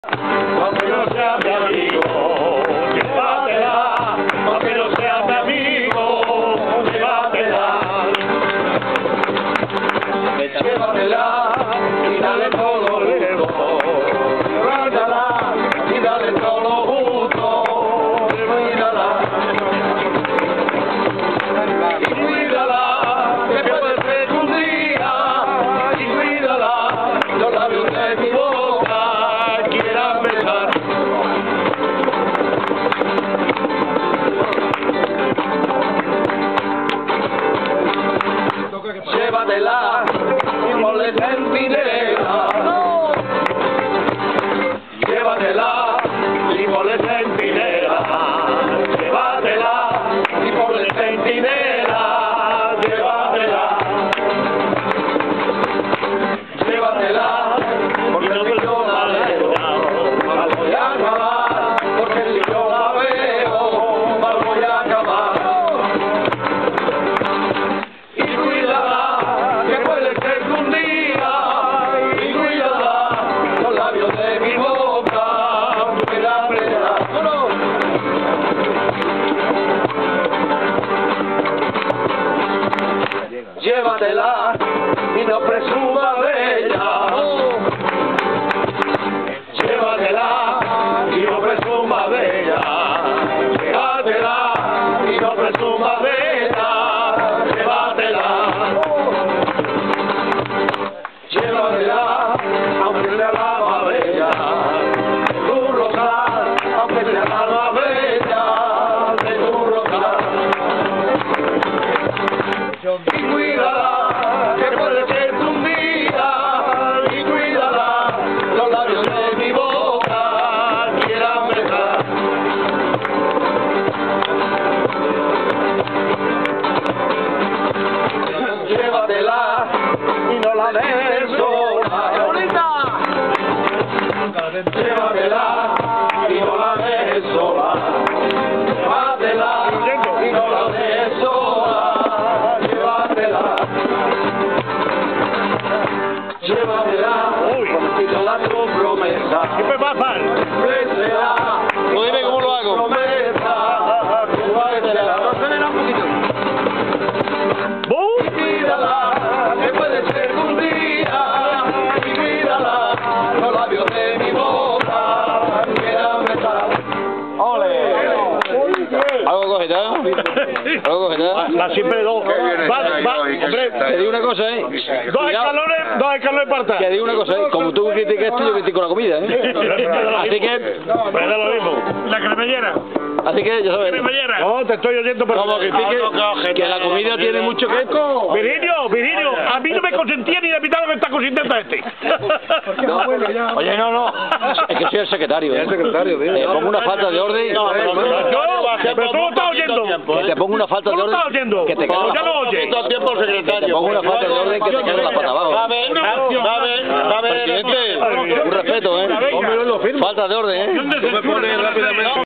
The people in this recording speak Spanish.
Aunque no sea mi amigo, llévatela. Aunque no sea mi amigo, llévatela. Llévatela y dale todo luego. Llévatela y dale todo justo. Cuídala. Y cuídala, que puede ser un día. Y cuídala, los labios de mi boca quieran besar. Llévatela y ponle centinela. Llévatela y ponle centinela. Llévatela y ponle centinela. Llévatela. Llévatela porque si yo la veo, la voy a acabar. Porque si yo la veo, la voy a acabar. Y cuídala, que puede ser que un día. Y cuídala, los labios de mi boca puedan besar. Llévatela y no presuma de ella. Llévatela y no presuma de ella. Llévatela y no presuma de ella. Llévatela. Llévatela, aunque sea la más bella. De tu rosal, aunque sea la más bella. De tu rosal. Y cuídala, que puede ser un día. Y cuídala, los labios de mi boca quieran besar. Llévatela y no la dejes sola. Llévatela y no la dejes sola. Llévatela y no la dejes sola. Llévatela. Llévatela y no la tu promesa. ¿Qué me pasa? Tú dime cómo lo hago. Promesa. Llévatela. Acelera un poquito. Y cuídala, que puede ser un día. Y cuídala, los labios de mi boca quieran besar. ¡Ole! ¿Algo cogeta? ¿Algo cogeta? La siempre dos. Hombre, Te digo una cosa, dos escalones parta. Que digo una cosa, como tú criticas esto, yo critico la comida, Así que... Pues da lo mismo. La cremallera. Así que, ya sabes. Cremallera. No, te estoy oyendo, pero... Como critique que la comida tiene mucho que... Virginio, a mí no me consentía ni la mitad de lo que está consintiendo este. Oye, no. Es que soy el secretario, El secretario, tío. Te pongo una falta de orden. Pero tú no estás oyendo. Que te pongo una falta Tú de no estás orden. oyendo. Que te cago. Ya no oyes. Que te pongo una falta de orden que te cago la pata abajo. Presidente, un respeto, Falta de orden, Tú me pones rápidamente.